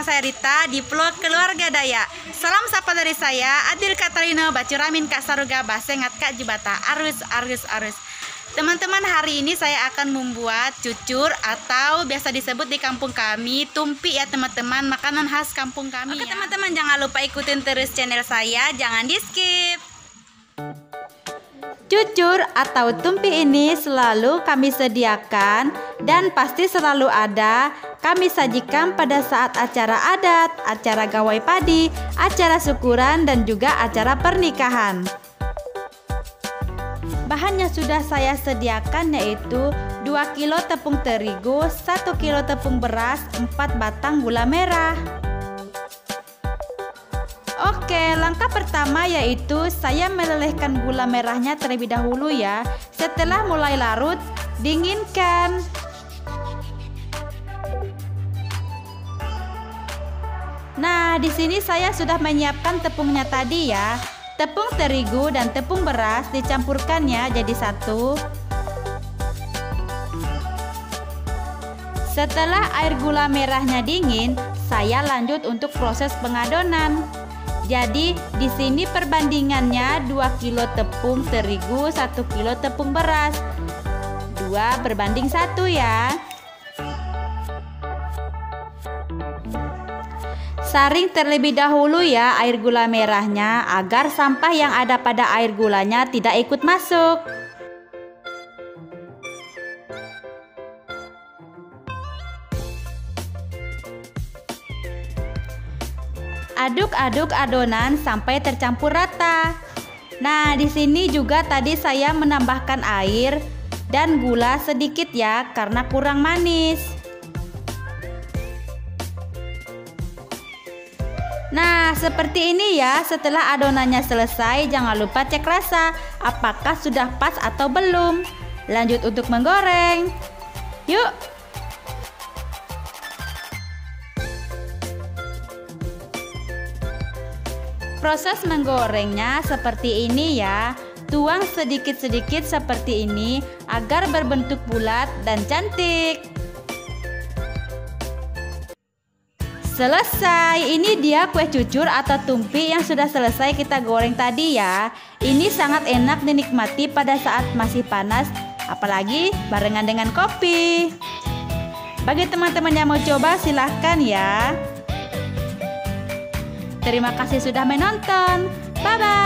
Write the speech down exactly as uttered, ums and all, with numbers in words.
saya Rita di vlog Keluarga Dayak. Salam sapa dari saya, Adil Katarino, Bacuramin Kak Saruga, Basengat Kak Jibata, arus, arus, arus. Teman-teman, hari ini saya akan membuat cucur atau biasa disebut di kampung kami tumpi ya teman-teman, makanan khas kampung kami. Oke ya teman-teman, jangan lupa ikutin terus channel saya, jangan di skip. Cucur atau tumpi ini selalu kami sediakan dan pasti selalu ada kami sajikan pada saat acara adat, acara gawai padi, acara syukuran dan juga acara pernikahan. Bahannya sudah saya sediakan yaitu dua kilo tepung terigu, satu kilo tepung beras, empat batang gula merah. Oke, langkah pertama yaitu saya melelehkan gula merahnya terlebih dahulu ya. Setelah mulai larut, dinginkan. Nah, di sini saya sudah menyiapkan tepungnya tadi ya. Tepung terigu dan tepung beras dicampurkannya jadi satu. Setelah air gula merahnya dingin, saya lanjut untuk proses pengadonan. Jadi di sini perbandingannya dua kilo tepung terigu, satu kilo tepung beras. dua berbanding satu ya. Saring terlebih dahulu ya air gula merahnya agar sampah yang ada pada air gulanya tidak ikut masuk. Aduk-aduk adonan sampai tercampur rata. Nah, di sini juga tadi saya menambahkan air dan gula sedikit ya karena kurang manis. Nah, seperti ini ya. Setelah adonannya selesai, jangan lupa cek rasa apakah sudah pas atau belum. Lanjut untuk menggoreng. Yuk. Proses menggorengnya seperti ini ya. Tuang sedikit-sedikit seperti ini agar berbentuk bulat dan cantik. Selesai. Ini dia kue cucur atau tumpi yang sudah selesai kita goreng tadi ya. Ini sangat enak dinikmati pada saat masih panas, apalagi barengan dengan kopi. Bagi teman-teman yang mau coba silahkan ya. Terima kasih sudah menonton. Bye-bye.